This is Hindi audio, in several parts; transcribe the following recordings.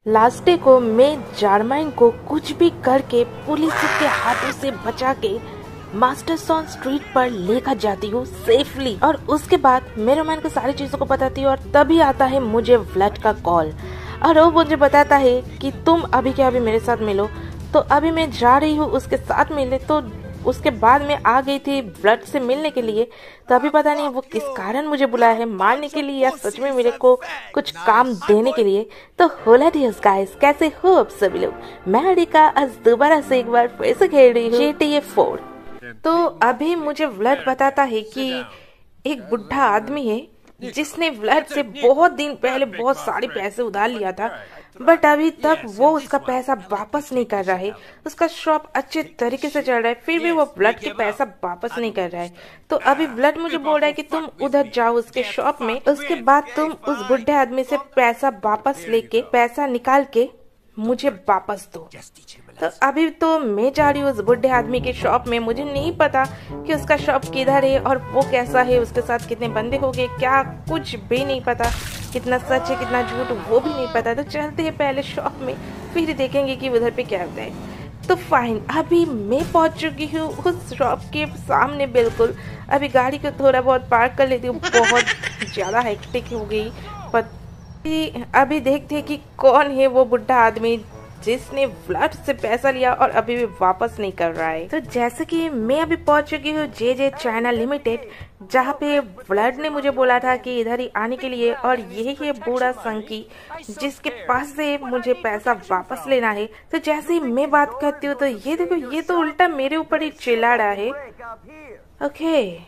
लास्ट डे को मैं जारमाइन को कुछ भी करके पुलिस के हाथों से बचा के मास्टरसॉन स्ट्रीट पर लेकर जाती हूँ सेफली। और उसके बाद मैं रोमैन को सारी चीजों को बताती हूँ और तभी आता है मुझे व्लड का कॉल और वो मुझे बताता है कि तुम अभी के अभी मेरे साथ मिलो। तो अभी मैं जा रही हूँ उसके साथ मिलने। तो उसके बाद मैं आ गई थी व्लड से मिलने के लिए। तो अभी पता नहीं वो किस कारण मुझे बुलाया है, मारने के लिए या सच में मेरे को कुछ काम देने के लिए। तो होला डियर्स गाइस, कैसे हो आप सभी लोग। मैं अरिका आज दोबारा से एक बार फिर से खेल रही हूँ GTA 4। तो अभी मुझे व्लड बताता है कि एक बुढ़ा आदमी है जिसने व्लड से बहुत दिन पहले बहुत सारे पैसे उधार लिया था, बट अभी तक वो उसका पैसा वापस नहीं कर रहा है। उसका शॉप अच्छे तरीके से चल रहा है, फिर भी वो व्लड के पैसा वापस नहीं कर रहा है। तो अभी व्लड मुझे बोल रहा है कि तुम उधर जाओ उसके शॉप में, उसके बाद तुम उस बुढ़े आदमी से पैसा वापस लेके पैसा निकाल के मुझे वापस दो। तो अभी तो मैं जा रही हूँ उस बुढ़े आदमी के शॉप में। मुझे नहीं पता कि उसका शॉप किधर है और वो कैसा है, उसके साथ कितने बंदे हो गए, क्या कुछ भी नहीं पता, कितना सच है कितना झूठ वो भी नहीं पता। तो चलते हैं पहले शॉप में, फिर देखेंगे कि उधर पे क्या होता है। तो फाइन, अभी मैं पहुंच चुकी हूँ उस शॉप के सामने बिल्कुल। अभी गाड़ी को थोड़ा बहुत पार्क कर लेती हूँ, बहुत ज्यादा हेक्टिक हो गई। पर अभी देखते हैं कि कौन है वो बुढ़ा आदमी जिसने व्लड से पैसा लिया और अभी भी वापस नहीं कर रहा है। तो जैसे कि मैं अभी पहुंच चुकी हूँ JJ चाइना लिमिटेड, जहाँ पे व्लड ने मुझे बोला था कि इधर ही आने के लिए। और यही है बूढ़ा संकी जिसके पास से मुझे पैसा वापस लेना है। तो जैसे ही मैं बात करती हूँ तो ये देखो, ये तो उल्टा मेरे ऊपर ही चिल्ला रहा है। ओके,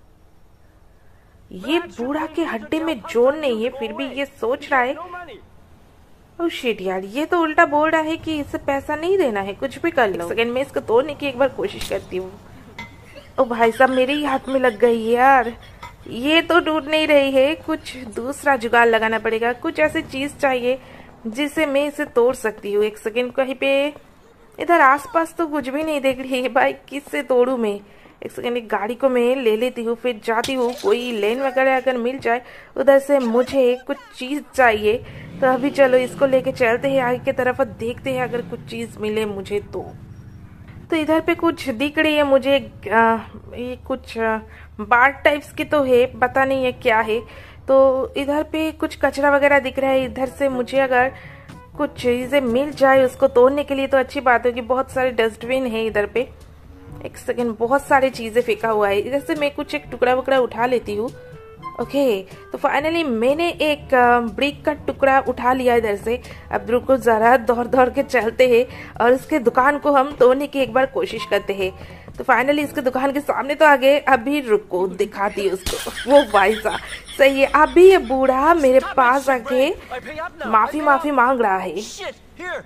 ये बूढ़ा के हड्डी में जोर नहीं है, फिर भी ये सोच रहा है। ओह शिट यार, ये तो उल्टा बोल रहा है कि इससे पैसा नहीं देना है, कुछ भी कर लो। सेकंड में इसको तोड़ने की एक बार कोशिश करती हूँ। ओ भाई साहब, मेरे ही हाथ में लग गई यार, ये तो टूट नहीं रही है। कुछ दूसरा जुगाड़ लगाना पड़ेगा, कुछ ऐसी चीज चाहिए जिससे मैं इसे तोड़ सकती हूँ। एक सेकंड, कहीं पे इधर आसपास तो कुछ भी नहीं देख रही है भाई, किससे तोड़ू मैं। एक सेकंड, एक गाड़ी को मैं ले लेती हूँ, फिर जाती हूँ। कोई लेन वगैरह अगर मिल जाए उधर से, मुझे कुछ चीज चाहिए। तो अभी चलो इसको लेके चलते हैं आगे की तरफ और देखते हैं अगर कुछ चीज मिले मुझे तो इधर पे कुछ दिख रही है मुझे। ये कुछ बार टाइप्स की तो है, पता नहीं है क्या है। तो इधर पे कुछ कचरा वगैरह दिख रहा है। इधर से मुझे अगर कुछ चीजें मिल जाए उसको तोड़ने के लिए तो अच्छी बात होगी। बहुत सारे डस्टबिन है इधर पे। एक सेकंड, बहुत सारी चीजें फेंका हुआ है। इधर से मैं कुछ एक टुकड़ा वुकड़ा उठा लेती हूँ। ओके, तो फाइनली मैंने एक ब्रिक का टुकड़ा उठा लिया इधर से। अब रुको जरा, दौड़ दौड़ के चलते हैं और उसके दुकान को हम तोड़ने की एक बार कोशिश करते हैं। तो फाइनली इसके दुकान के सामने तो आ गए। अभी रुको, दिखाती है उसको। वो भाई साहब, सही है, अभी ये बूढ़ा मेरे पास आके माफी मांग रहा है।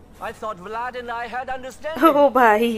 ओ भाई,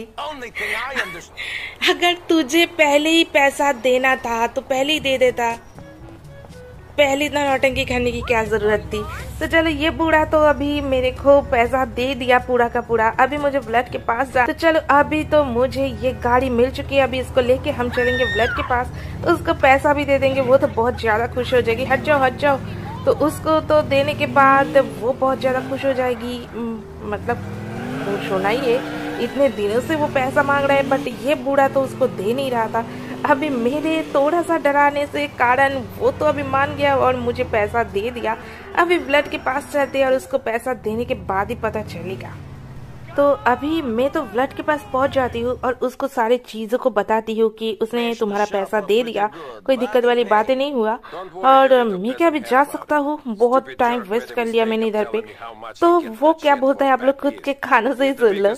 अगर तुझे पहले ही पैसा देना था तो पहले ही दे देता, पहले इतना नौटंकी करने की क्या जरूरत थी। तो चलो, ये बूढ़ा तो अभी मेरे को पैसा दे दिया पूरा का पूरा। अभी मुझे व्लड के पास जा। तो चलो, अभी तो मुझे ये गाड़ी मिल चुकी है। अभी इसको लेके हम चलेंगे व्लड के पास, उसको पैसा भी दे देंगे। वो तो बहुत ज्यादा खुश हो जाएगी। हट जाओ हट जाओ। तो उसको तो देने के बाद वो बहुत ज्यादा खुश हो जाएगी। मतलब खुश होना ही है, इतने दिनों से वो पैसा मांग रहा है, बट ये बूढ़ा तो उसको दे नहीं रहा था। अभी मेरे थोड़ा सा डराने से कारण वो तो अभी मान गया और मुझे पैसा दे दिया। अभी व्लड के पास चलते हैं और उसको पैसा देने के बाद ही पता चलेगा। तो अभी मैं तो व्लड के पास पहुंच जाती हूँ और उसको सारी चीजों को बताती हूँ कि उसने तुम्हारा पैसा दे दिया, कोई दिक्कत वाली बातें नहीं हुआ। और मैं क्या अभी जा सकता हूँ, बहुत टाइम वेस्ट कर लिया मैंने इधर पे। तो वो क्या बोलता है आप लोग खुद के खानों से ही सुन लो।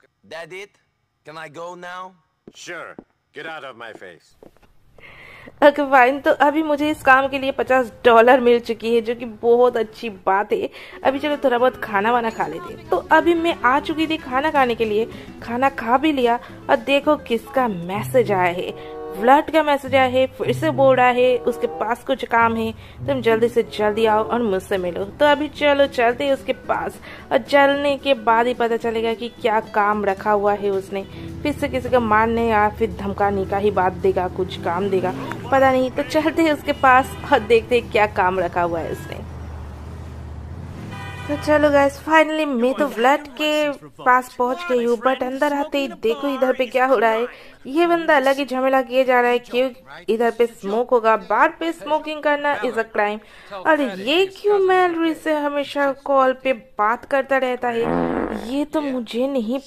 ओके फाइन, तो अभी मुझे इस काम के लिए $50 मिल चुकी है, जो कि बहुत अच्छी बात है। अभी चलो थोड़ा बहुत खाना वाना खा लेते हैं। तो अभी मैं आ चुकी थी खाना खाने के लिए, खाना खा भी लिया। और देखो किसका मैसेज आया है, व्लड का मैसेज आया है। फिर से बोल रहा है उसके पास कुछ काम है, तुम जल्दी से जल्दी आओ और मुझसे मिलो। तो अभी चलो चलते हैं उसके पास, और चलने के बाद ही पता चलेगा कि क्या काम रखा हुआ है उसने। फिर से किसी को मारने या फिर धमकाने का ही बात देगा, कुछ काम देगा, पता नहीं। तो चलते हैं उसके पास और देखते हैं क्या काम रखा हुआ है उसने। तो चलो गैस, फाइनली मैं तो व्लड के पास पहुंच गई हूँ, बट अंदर आते ही देखो इधर पे क्या हो रहा है। ये बंदा अलग ही झमेला किए जा रहा है, क्यों इधर पे स्मोक होगा, बार पे स्मोकिंग करना इज अ क्राइम। और ये क्यों मैलरी से हमेशा कॉल पे बात करता रहता है, ये तो मुझे नहीं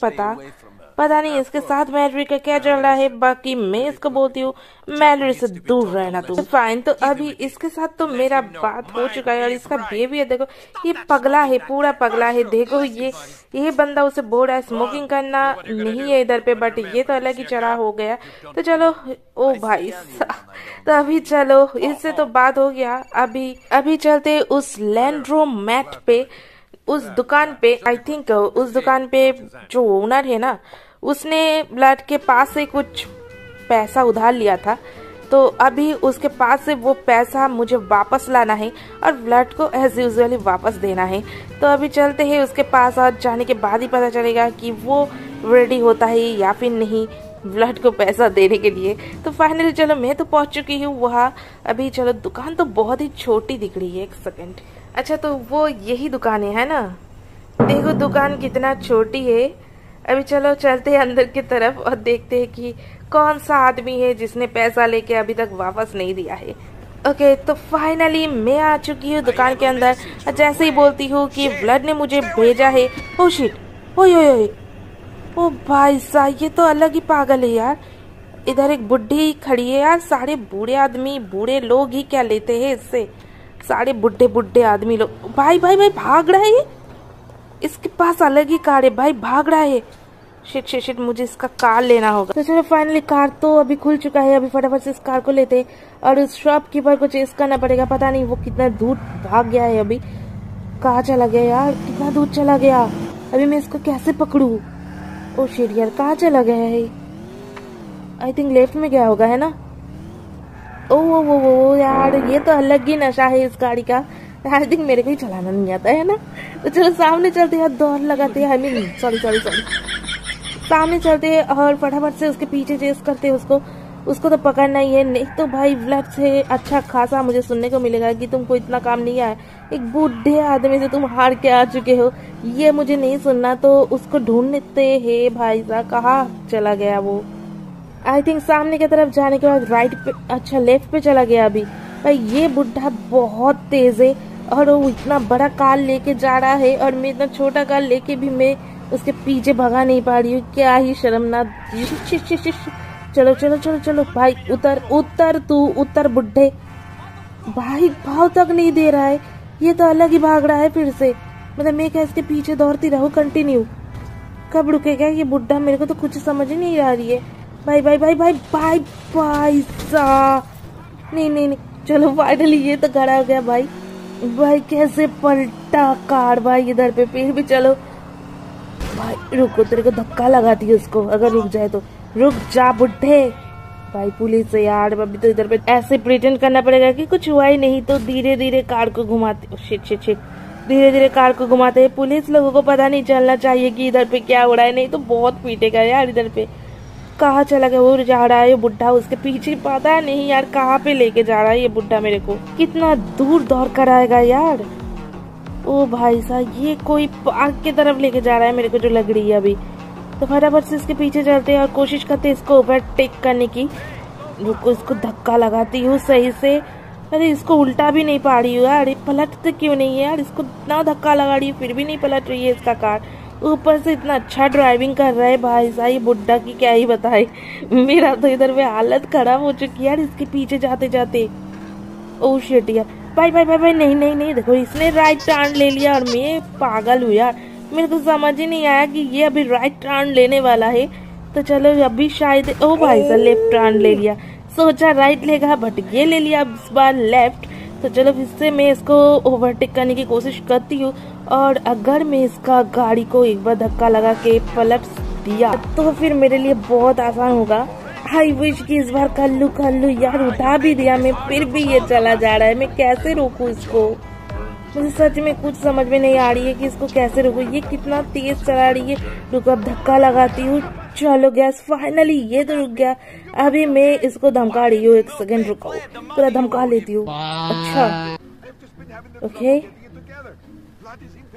पता नहीं इसके साथ मैलरी का क्या चल रहा है। बाकी मैं इसको बोलती हूँ मैलरी से दूर रहना तुम। फाइन, तो अभी इसके साथ तो मेरा बात हो चुका है और इसका बिहेवियर देखो, ये पगला है, पूरा पगला है। देखो ये बंदा उसे बोल रहा है स्मोकिंग करना नहीं है इधर पे, बट ये तो अलग ही चढ़ा हो गया। तो चलो, ओ भाई तो अभी चलो, इससे तो बात हो गया। अभी चलते उस लैंड्रोम मैट पे, उस दुकान पे। आई थिंक उस दुकान पे जो ओनर है ना, उसने व्लड के पास से कुछ पैसा उधार लिया था, तो अभी उसके पास से वो पैसा मुझे वापस लाना है और व्लड को एज यूजुअली वापस देना है। तो अभी चलते हैं उसके पास, और जाने के बाद ही पता चलेगा कि वो रेडी होता है या फिर नहीं व्लड को पैसा देने के लिए। तो फाइनली चलो, मैं तो पहुंच चुकी हूँ वहाँ। अभी चलो, दुकान तो बहुत ही छोटी दिख रही है। एक सेकेंड, अच्छा तो वो यही दुकान है ना? देखो दुकान कितना छोटी है। अभी चलो चलते हैं अंदर की तरफ और देखते हैं कि कौन सा आदमी है जिसने पैसा लेके अभी तक वापस नहीं दिया है। ओके, तो फाइनली मैं आ चुकी हूँ दुकान के अंदर। जैसे ही बोलती हूँ कि व्लड ने मुझे भेजा है, ओ शिट, ओए ओ भाई साहब, ये तो अलग ही पागल है यार। इधर एक बुढ़ी खड़ी है यार। सारे बूढ़े लोग ही क्या लेते हैं इससे, सारे बुढ़े आदमी लोग। भाई भाग रहा है ये, इसके पास अलग ही कार है भाई, भाग रहा है। शिट, मुझे इसका कार लेना होगा। तो चलो फाइनली कार तो अभी खुल चुका है। अभी फटाफट से इस कार को लेते और उस शॉपकीपर को चेस करना पड़ेगा। पता नहीं वो कितना दूर भाग गया है, अभी कहाँ चला गया यार, कितना दूर चला गया। अभी मैं इसको कैसे पकड़ू? ओ शिट यार, कहाँ चला गया है? आई थिंक लेफ्ट में गया होगा, है ना? ओ यार, ये तो अलग ही नशा है इस गाड़ी का। आई थिंक मेरे को ही चलाना नहीं आता है ना। तो चलो सामने चलते हैं, दौड़ लगाते हैं। आई मीन सॉरी, सामने चलते हैं और फटाफट से उसके पीछे चेस करते हैं उसको तो पकड़ना ही है। नहीं तो भाई व्लड से अच्छा खासा मुझे सुनने को मिलेगा कि तुमको इतना काम नहीं आया, एक बूढ़े आदमी से तुम हार के आ चुके हो। ये मुझे नहीं सुनना। तो उसको ढूंढते हैं भाई साहब, कहाँ चला गया वो? आई थिंक सामने की तरफ जाने के बाद राइट पे, अच्छा लेफ्ट पे चला गया। अभी भाई ये बुढ़ा बहुत तेज है और वो इतना बड़ा कार लेके जा रहा है और मैं इतना छोटा कार लेके भी मैं उसके पीछे भगा नहीं पा रही हूँ। क्या ही शर्मनाक। चलो भाई, उतर बुढ़े। भाई भाव तक नहीं दे रहा है, ये तो अलग ही भाग रहा है फिर से। मतलब मैं क्या इसके पीछे दौड़ती रहूं कंटिन्यू? कब रुकेगा ये बुढ़ा? मेरे को तो कुछ समझ ही नहीं आ रही है। भाई साहब, नहीं, चलो फाइनली ये तो खड़ा हो गया। भाई कैसे पलटा कार भाई इधर पे। फिर भी चलो भाई, रुको, तेरे को धक्का लगाती है उसको, अगर रुक जाए तो। रुक जा बुढ़े। भाई पुलिस है यार, अभी तो इधर पे ऐसे प्रिटेंड करना पड़ेगा कि कुछ हुआ ही नहीं। तो धीरे धीरे कार को घुमाते, शिट, धीरे कार को घुमाते हैं। पुलिस लोगों को पता नहीं चलना चाहिए कि इधर पे क्या हो रहा है, नहीं तो बहुत पीटेगा यार। इधर पे कहाँ चला गया? वो जा रहा है ये बुढ़ा, उसके पीछे पता नहीं यार कहाँ पे लेके जा रहा है ये बुढ़ा। मेरे को कितना दूर दौड़ कर आएगा यार। ओ भाई साहब, ये कोई पार्क की तरफ लेके जा रहा है मेरे को जो लग रही है अभी। तो फटाफट से इसके पीछे चलते हैं और कोशिश करते हैं इसको ओवरटेक करने की। रुको, इसको धक्का लगाती हूँ सही से। अरे इसको उल्टा भी नहीं पा रही हूँ यार, पलटते क्यों नहीं है यार? इसको इतना धक्का लगा रही हूँ फिर भी नहीं पलट रही है इसका कार। ऊपर से इतना अच्छा ड्राइविंग कर रहा है भाई साहब, ये बुड्ढा की क्या ही बताए। मेरा तो इधर में हालत खराब हो चुकी है यार इसके पीछे जाते जाते। ओ शिट यार, भाई नहीं, देखो इसने राइट टर्न ले लिया और मैं पागल हूँ यार। मेरे को समझ ही नहीं आया कि ये अभी राइट टर्न लेने वाला है। तो चलो अभी शायद, ओ भाई साहब लेफ्ट टर्न ले लिया। सोचा राइट लेगा बट ये ले लिया इस बार लेफ्ट। तो चलो फिर से मैं इसको ओवरटेक करने की कोशिश करती हूँ और अगर मैं इसका गाड़ी को एक बार धक्का लगा के पलट दिया तो फिर मेरे लिए बहुत आसान होगा। आई विश कि इस बार कर लूँ यार। उठा भी दिया मैं, फिर भी ये चला जा रहा है। मैं कैसे रोकूं इसको? मुझे सच में कुछ समझ में नहीं आ रही है कि इसको कैसे रोकूं। ये कितना तेज चला रही है। रुको, अब धक्का लगाती हूँ। चलो गैस, फाइनली ये तो रुक गया। अभी मैं इसको धमका रही हूँ, एक सेकंड रुको, पूरा धमका लेती हूँ। अच्छा ओके,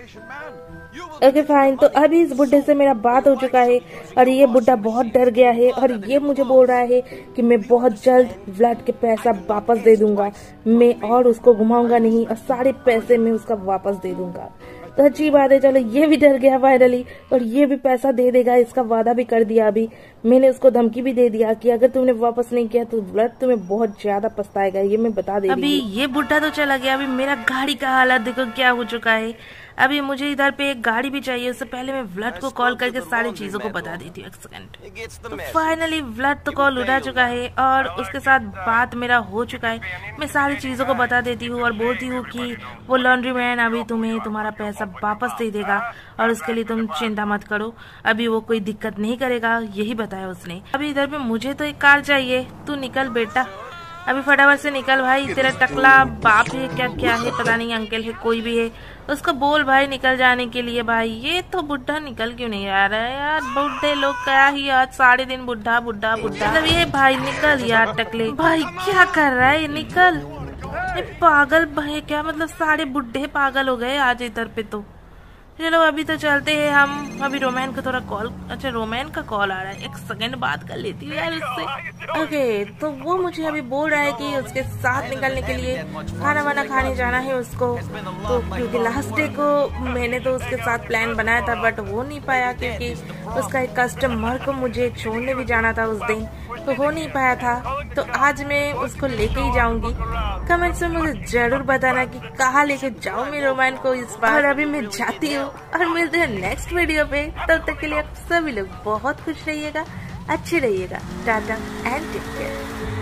ओके फाइन। तो अभी इस बुड्ढे से मेरा बात हो चुका है और ये बुड्ढा बहुत डर गया है और ये मुझे बोल रहा है कि मैं बहुत जल्द व्लड के पैसा वापस दे दूंगा, मैं और उसको घुमाऊंगा नहीं और सारे पैसे मैं उसका वापस दे दूंगा। तो अच्छी बात है, चलो ये भी डर गया फाइनली और ये भी पैसा दे देगा, इसका वादा भी कर दिया। अभी मैंने उसको धमकी भी दे दिया कि अगर तुमने वापस नहीं किया तो व्लड तुम्हें बहुत ज्यादा पछताएगा, ये मैं बता दे रही हूँ। अभी ये बुड्ढा तो चला गया, अभी मेरा गाड़ी का हालत देखो क्या हो चुका है। अभी मुझे इधर पे एक गाड़ी भी चाहिए, उससे पहले मैं व्लड को कॉल करके सारी चीजों को बता देती हूँ। एक सेकंड। तो फाइनली व्लड तो कॉल उठा चुका है और उसके साथ बात मेरा हो चुका है। मैं सारी चीजों को बता देती हूँ और बोलती हूँ कि वो लॉन्ड्री मैन अभी तुम्हें तुम्हारा पैसा वापस दे देगा और उसके लिए तुम चिंता मत करो, अभी वो कोई दिक्कत नहीं करेगा, यही बताया उसने। अभी इधर पे मुझे तो एक कार चाहिए, तू निकल बेटा, अभी फटाफट से निकल भाई। तेरा टकला बाप है क्या, क्या है पता नहीं, अंकल है कोई भी है, उसको बोल भाई निकल जाने के लिए। भाई ये तो बुढ़ा निकल क्यों नहीं आ रहा है यार, बुढ़े लोग क्या ही आज सारे दिन बुढ़ा बुढ़ा बुढ़ा। मतलब ये भाई निकल यार टकले, भाई क्या कर रहा है, निकल। ये पागल भाई क्या, मतलब सारे बुढ़े पागल हो गए आज इधर पे। तो चलो अभी तो चलते हैं हम। अभी रोमैन का थोड़ा कॉल, अच्छा रोमैन का कॉल आ रहा है, एक सेकंड बात कर लेती हूँ यार उससे। ओके, तो वो मुझे अभी बोल रहा है कि उसके साथ निकलने के लिए खाना वाना खाने जाना है उसको। तो क्योंकि लास्ट डे को मैंने तो उसके साथ प्लान बनाया था बट हो नहीं पाया, क्योंकि उसका एक कस्टमर को मुझे छोड़ने भी जाना था उस दिन, तो हो नहीं पाया था। तो आज मैं उसको लेके ही जाऊंगी। कमेंट्स में मुझे जरूर बताना कि कहाँ लेके जाऊँ मैं रोमैन को इस बार। और अभी मैं जाती हूँ और मिलते हैं नेक्स्ट वीडियो पे। तब तक के लिए आप सभी लोग बहुत खुश रहिएगा, अच्छे रहिएगा। Tata and take care.